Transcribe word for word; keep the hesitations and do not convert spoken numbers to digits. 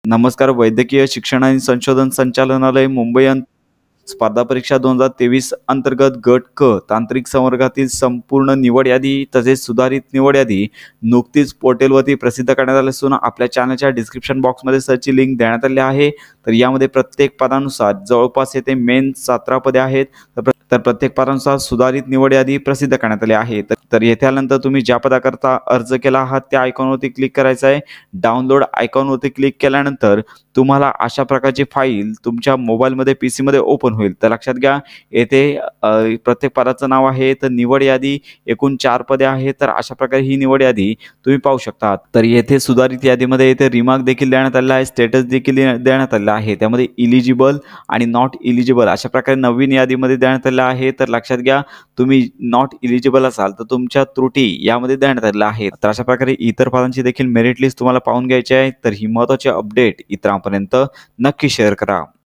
नमस्कार. वैद्यकीय शिक्षण आणि संशोधन संचालनालय मुंबई अं स्पर्धा परीक्षा दोन हजार तेवीस अंतर्गत गट क तांत्रिक संवर्गातील संपूर्ण निवड यादी तसेच सुधारित निवड यादी नुकतीच पोर्टलवरती प्रसिद्ध करण्यात आली असून आपल्या चॅनलच्या डिस्क्रिप्शन बॉक्समध्ये सर्चची लिंक देण्यात आली आहे. तर यामध्ये प्रत्येक पदानुसार जवळपास येथे मेन सतरा पदे आहेत. तर प्रत्येक पदानुसार सुधारित निवड यादी प्रसिद्ध करण्यात आली आहे. तर येथे आल्यानंतर तुम्ही ज्या पदाकरता अर्ज केला आहात त्या आयकॉनवरती क्लिक करायचं आहे. डाउनलोड आयकॉनवरती क्लिक केल्यानंतर तुम्हाला अशा प्रकारची फाईल तुमच्या मोबाईलमध्ये पीसीमध्ये ओपन होईल. तर लक्षात घ्या, येथे प्रत्येक पदाचं नाव आहे. तर निवड यादी एकूण चार पदे आहेत. तर अशा प्रकारे ही निवड यादी तुम्ही पाहू शकता. तर येथे सुधारित यादीमध्ये येथे रिमार्क देखील देण्यात आलेला आहे, स्टेटस देखील देण्यात आलेला आहे. त्यामध्ये इलिजिबल आणि नॉट इलिजिबल अशा प्रकारे नवीन यादीमध्ये देण्यात आलेला आहे. तर लक्षात घ्या, तुम्ही नॉट इलिजिबल असाल तर तुमच्या त्रुटी यामध्ये देण्यात आलेल्या आहेत. तर अशा प्रकारे इतर पदांची देखील मेरिट लिस्ट तुम्हाला पाहून घ्यायची आहे. तर ही महत्त्वाची अपडेट इतरांपर्यंत नक्की शेअर करा.